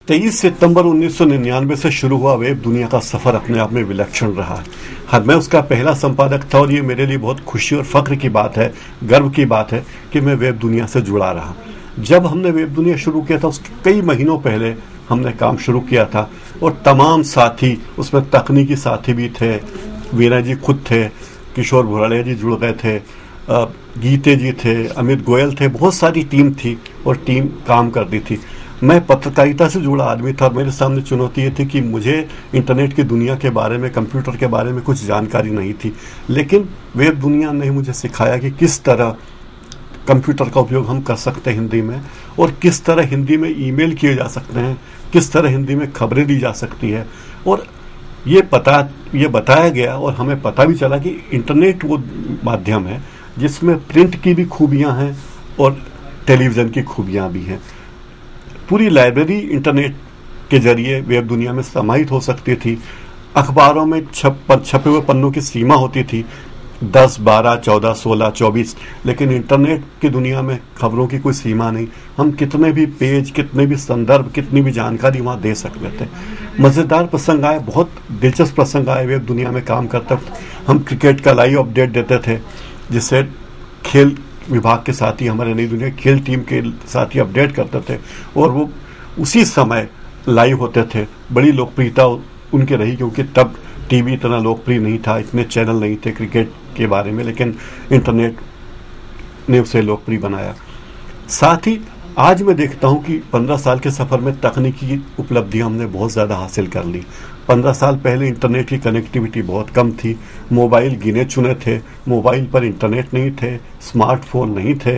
23 सितंबर 1999 से शुरू हुआ वेब दुनिया का सफर अपने आप में विलक्षण रहा है। मैं उसका पहला संपादक था और ये मेरे लिए बहुत खुशी और फख्र की बात है, गर्व की बात है कि मैं वेब दुनिया से जुड़ा रहा। जब हमने वेब दुनिया शुरू किया था उसके कई महीनों पहले हमने काम शुरू किया था और तमाम साथी, उसमें तकनीकी साथी भी थे, वीरा जी खुद थे, किशोर भुराड़िया जी जुड़ गए थे, गीते जी थे, अमित गोयल थे, बहुत सारी टीम थी और टीम काम करती थी। मैं पत्रकारिता से जुड़ा आदमी था और मेरे सामने चुनौती ये थी कि मुझे इंटरनेट की दुनिया के बारे में, कंप्यूटर के बारे में कुछ जानकारी नहीं थी, लेकिन वेब दुनिया ने मुझे सिखाया कि किस तरह कंप्यूटर का उपयोग हम कर सकते हैं हिंदी में, और किस तरह हिंदी में ईमेल किए जा सकते हैं, किस तरह हिंदी में खबरें दी जा सकती है। और ये बताया गया और हमें पता भी चला कि इंटरनेट वो माध्यम है जिसमें प्रिंट की भी खूबियां हैं और टेलीविज़न की खूबियां भी हैं। पूरी लाइब्रेरी इंटरनेट के जरिए वेब दुनिया में समाहित हो सकती थी। अखबारों में छपे हुए पन्नों की सीमा होती थी 10, 12, 14, 16, 24, लेकिन इंटरनेट की दुनिया में खबरों की कोई सीमा नहीं। हम कितने भी पेज, कितने भी संदर्भ, कितनी भी जानकारी वहाँ दे सकते थे। मज़ेदार प्रसंग आए, बहुत दिलचस्प प्रसंग आए वेब दुनिया में काम करते वक्त। हम क्रिकेट का लाइव अपडेट देते थे, जिससे खेल विभाग के साथी, हमारे नई दुनिया खेल टीम के साथी अपडेट करते थे और वो उसी समय लाइव होते थे। बड़ी लोकप्रियता उनके रही क्योंकि तब टीवी इतना लोकप्रिय नहीं था, इतने चैनल नहीं थे क्रिकेट के बारे में, लेकिन इंटरनेट ने उसे लोकप्रिय बनाया। साथ ही आज मैं देखता हूं कि 15 साल के सफ़र में तकनीकी उपलब्धियां हमने बहुत ज़्यादा हासिल कर ली। 15 साल पहले इंटरनेट की कनेक्टिविटी बहुत कम थी, मोबाइल गिने चुने थे, मोबाइल पर इंटरनेट नहीं थे, स्मार्टफोन नहीं थे,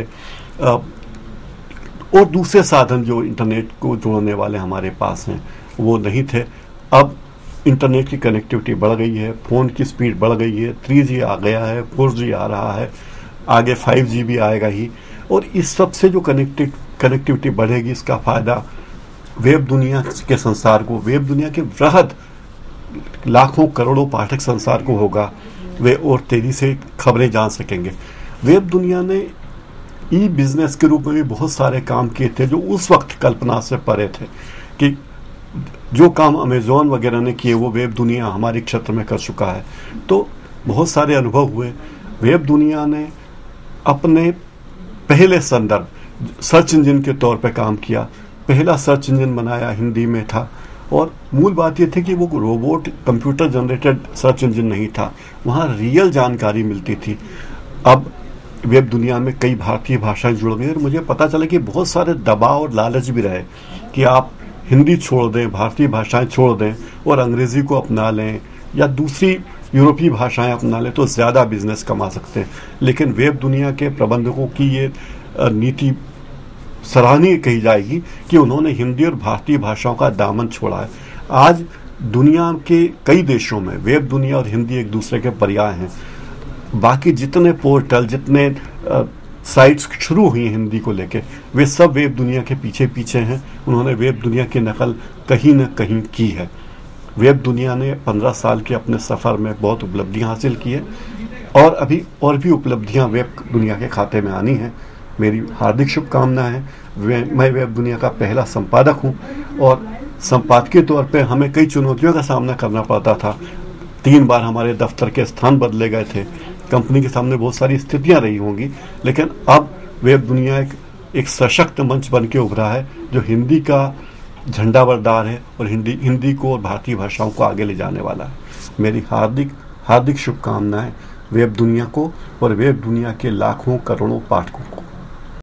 और दूसरे साधन जो इंटरनेट को जोड़ने वाले हमारे पास हैं वो नहीं थे। अब इंटरनेट की कनेक्टिविटी बढ़ गई है, फ़ोन की स्पीड बढ़ गई है, 3G आ गया है, 4G आ रहा है, आगे 5G भी आएगा ही। और इस सब से जो कनेक्टिविटी बढ़ेगी, इसका फ़ायदा वेब दुनिया के संसार को, वेब दुनिया के वृहद लाखों करोड़ों पाठक संसार को होगा। वे और तेज़ी से खबरें जान सकेंगे। वेब दुनिया ने ई बिजनेस के रूप में भी बहुत सारे काम किए थे जो उस वक्त कल्पना से परे थे। कि जो काम अमेज़ॉन वगैरह ने किए वो वेब दुनिया हमारे क्षेत्र में कर चुका है। तो बहुत सारे अनुभव हुए। वेब दुनिया ने अपने पहले संदर्भ सर्च इंजन के तौर पे काम किया, पहला सर्च इंजन बनाया हिंदी में था, और मूल बात यह थी कि वो robot computer generated search engine नहीं था, वहाँ रियल जानकारी मिलती थी। अब वेब दुनिया में कई भारतीय भाषाएं जुड़ गई और मुझे पता चला कि बहुत सारे दबाव और लालच भी रहे कि आप हिंदी छोड़ दें, भारतीय भाषाएं छोड़ दें और अंग्रेज़ी को अपना लें या दूसरी यूरोपीय भाषाएं अपना लें तो ज़्यादा बिजनेस कमा सकते हैं। लेकिन वेब दुनिया के प्रबंधकों की ये नीति सराहनीय कही जाएगी कि उन्होंने हिंदी और भारतीय भाषाओं का दामन छोड़ा है। आज दुनिया के कई देशों में वेब दुनिया और हिंदी एक दूसरे के पर्याय हैं। बाकी जितने पोर्टल, जितने साइट्स शुरू हुई हैं हिंदी को लेके, वे सब वेब दुनिया के पीछे पीछे हैं। उन्होंने वेब दुनिया की नकल कहीं न कहीं की है। वेब दुनिया ने 15 साल के अपने सफ़र में बहुत उपलब्धियां हासिल की है और अभी और भी उपलब्धियां वेब दुनिया के खाते में आनी हैं। मेरी हार्दिक शुभकामनाएं हैं। मैं वेब दुनिया का पहला संपादक हूं और संपादकीय तौर पे हमें कई चुनौतियों का सामना करना पड़ता था। 3 बार हमारे दफ्तर के स्थान बदले गए थे, कंपनी के सामने बहुत सारी स्थितियां रही होंगी, लेकिन अब वेब दुनिया एक सशक्त मंच बन के उभरा है जो हिंदी का झंडा बरदार है और हिंदी को और भारतीय भाषाओं को आगे ले जाने वाला है। मेरी हार्दिक शुभकामनाएं वेब दुनिया को और वेब दुनिया के लाखों करोड़ों पाठकों को।